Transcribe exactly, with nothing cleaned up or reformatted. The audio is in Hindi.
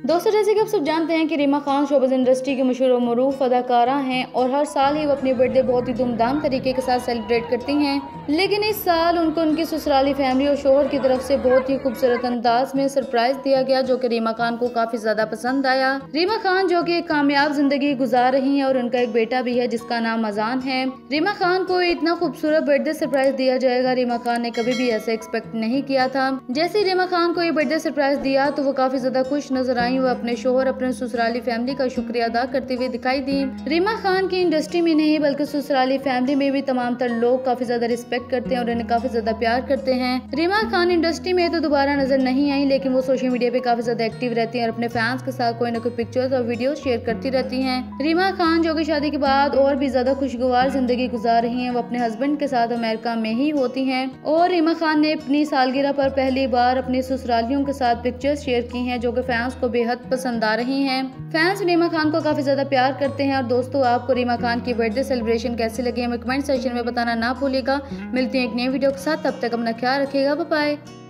दोस्तों, जैसे कि आप सब जानते हैं कि रीमा खान शोबिज़ इंडस्ट्री की मशहूर और मरूफ अदाकारा हैं और हर साल ही वो अपनी बर्थडे बहुत ही धूमधाम तरीके के साथ सेलिब्रेट करती हैं। लेकिन इस साल उनको उनकी ससुराली फैमिली और शोहर की तरफ से बहुत ही खूबसूरत अंदाज में सरप्राइज दिया गया, जो कि रीमा खान को काफी ज्यादा पसंद आया। रीमा खान जो कि एक कामयाब जिंदगी गुजार रही हैं और उनका एक बेटा भी है जिसका नाम अजान है। रीमा खान को इतना खूबसूरत बर्थडे सरप्राइज दिया जाएगा, रीमा खान ने कभी भी ऐसा एक्सपेक्ट नहीं किया था। जैसे रीमा खान को ये बर्थडे सरप्राइज दिया तो वो काफी ज्यादा खुश नजर आई। वो अपने शोहर, अपने ससुराली फैमिली का शुक्रिया अदा करते हुए दिखाई दी। रीमा खान की इंडस्ट्री में नहीं बल्कि ससुराली फैमिली में भी तमाम तर लोग काफी ज्यादा रिस्पेक्ट करते हैं और उन्हें काफी ज्यादा प्यार करते हैं। रीमा खान इंडस्ट्री में तो दोबारा नजर नहीं आई, लेकिन वो सोशल मीडिया पे काफी ज्यादा एक्टिव रहती हैं और अपने फैंस के साथ कोई ना कोई पिक्चर्स और वीडियो शेयर करती रहती हैं। रीमा खान जो कि शादी के बाद और भी ज्यादा खुशगवार जिंदगी गुजार रही हैं, वो अपने हस्बैंड के साथ अमेरिका में ही होती हैं। और रीमा खान ने अपनी सालगिरह पर पहली बार अपनी ससुरालियों के साथ पिक्चर्स शेयर की हैं, जो कि फैंस को बेहद पसंद आ रही हैं। फैंस रीमा खान को काफी ज्यादा प्यार करते हैं। और दोस्तों, आपको रीमा खान की बर्थडे सेलिब्रेशन कैसे लगी हमें कमेंट सेक्शन में बताना ना भूलिएगा। मिलते हैं एक नई वीडियो के साथ, तब तक अपना ख्याल रखिएगा। Bye bye.